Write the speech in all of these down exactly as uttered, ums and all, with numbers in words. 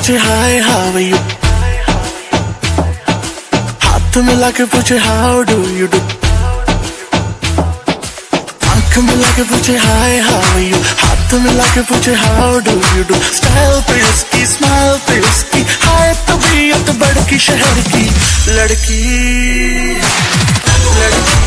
पूछे hi how are you, हाथ मिला के पूछे हाउ डू यू डू, आंख मिला के पूछे हाय हाउ आर यू, हाथ मिला के पूछे how do you do. Style पे उसकी, स्माइल पे उसकी, हाय तबीयत बड़की शहर की लड़की, लड़की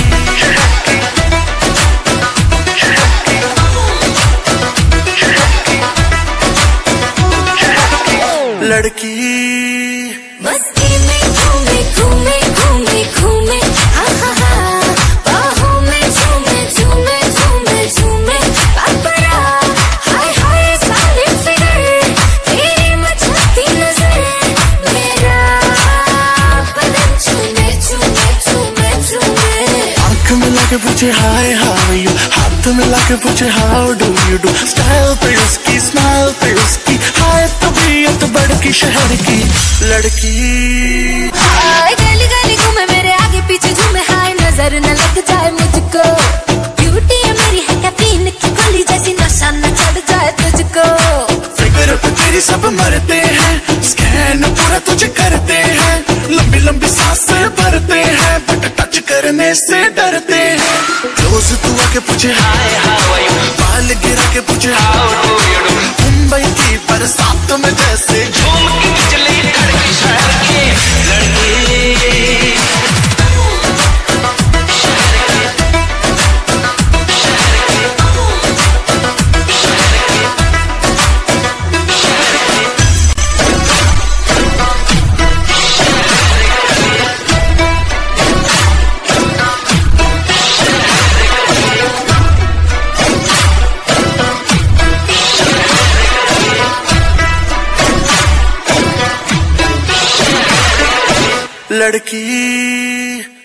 लड़की मस्ती में घूमे घूमे घूमे घूमे, हा हा हा, बाहों में झूमे झूमे झूमे झूमे, पापरा हाय हाय सालिम फिगर, तेरी मचलती नजर, मेरा बदन झूमे झूमे झूमे झूमे। आंख मिला के पूछे हाय हाउ आर यू, हाथ मिला के पूछे how do you do. Style पे उसकी, स्माइल पे उसकी, हाय तबीयत बड़की शहर की लड़की। हाय गली गली घूमे मेरे आगे पीछे झूमे, हाय नजर न लग जाए मुझको, ब्यूटी है मेरी है कैफीन की गोली जैसी, नशा न चढ़ जाए तुझको। फिगर पे तेरी सब मरते हैं, स्कैन पूरा तुझे करते हैं, लंबी लंबी सांसें भरते हैं, बट टच करने से डरते हैं। रोज तू आके पूछे हाय हाउ आर यू, बाल गिरा के पूछे how do you do. Mumbai की बरसात में जैसे झूम के बिजली कड़की शहर की लड़की। लड़की